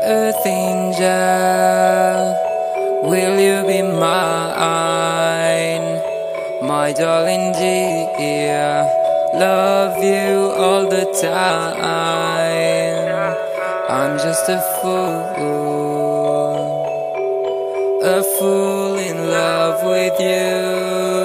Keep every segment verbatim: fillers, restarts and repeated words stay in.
Earth angel, will you be mine? My darling dear, love you all the time. I'm just a fool, a fool in love with you.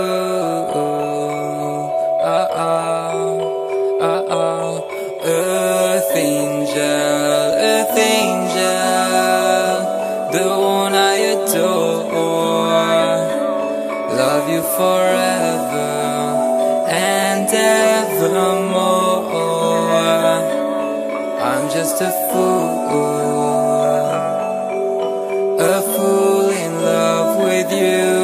Uh-oh, uh-oh. Earth angel, earth angel, the one I adore. Love you forever and evermore. I'm just a fool, a fool in love with you.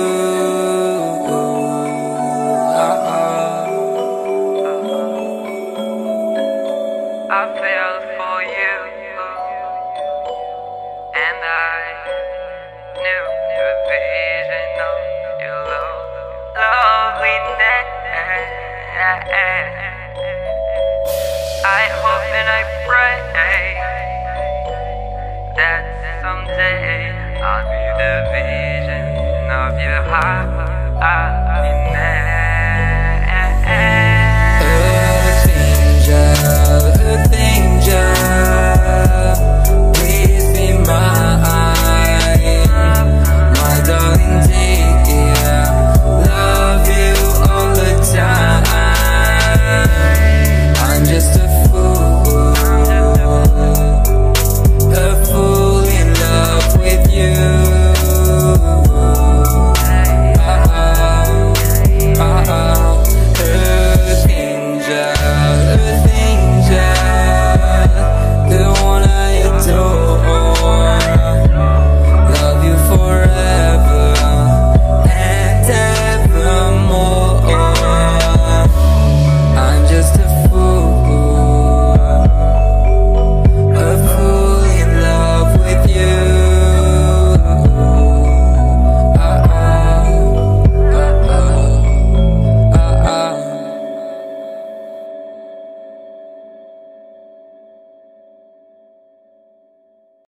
I fell for you, and I knew the vision of your love, loveliness. I hope and I pray that someday I'll be the vision of your happiness. Earth angel, earth angel,